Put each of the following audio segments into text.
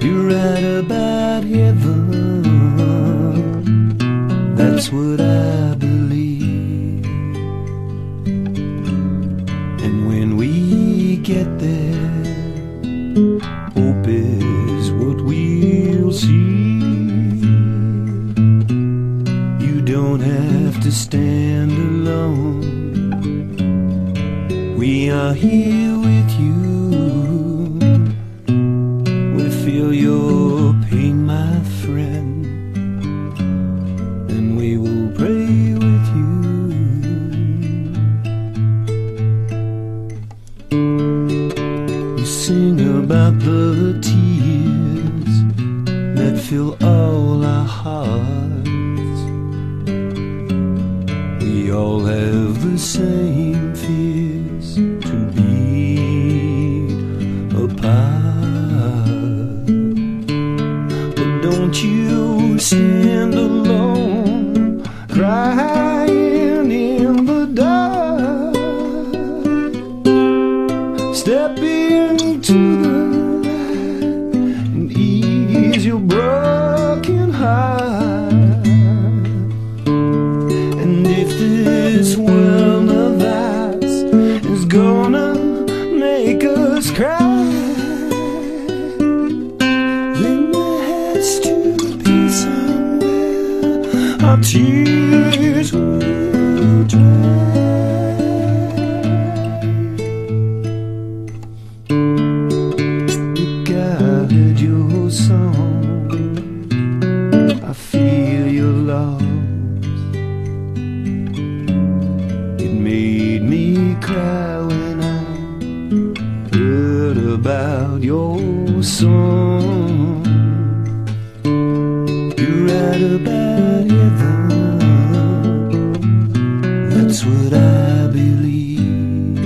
You're right about heaven, that's what I believe. And when we get there, hope is what we'll see. You don't have to stand alone, we are here with you. We feel your pain, my friend, and we will pray with you. You sing about the tears that fill all our hearts. We all have the same fears, to be apart. But don't you stand alone, crying in the dark. Step into the light and ease your broken heart. And if this world of ours is gonna make us cry, then there has to be somewhere our tears will dry. You guided your song, I feel your loss. It made me cry when I heard about your song. You're right about heaven, that's what I believe.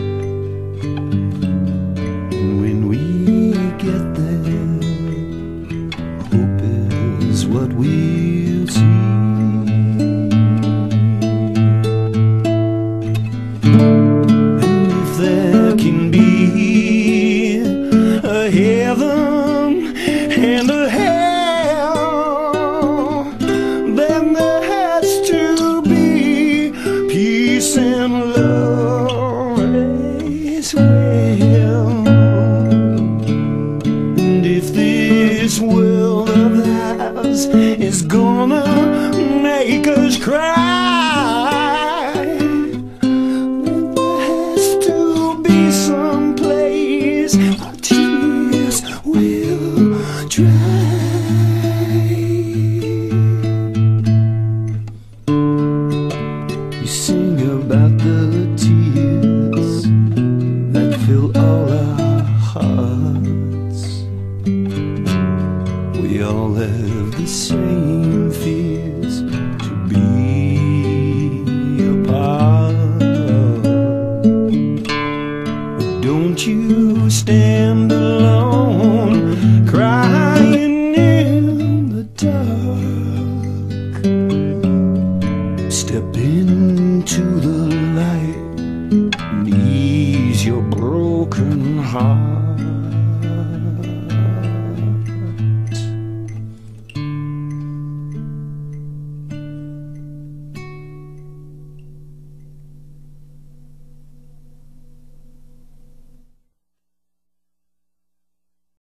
And when we get there, hope is what we'll see. And if there can be a heaven and a hell, then there has to be peace and love as well. And if this world of ours is gonna make us cry, then there has to be some place our tears will dry. You sing about the tears that fill all our hearts. We all have the same fears, to be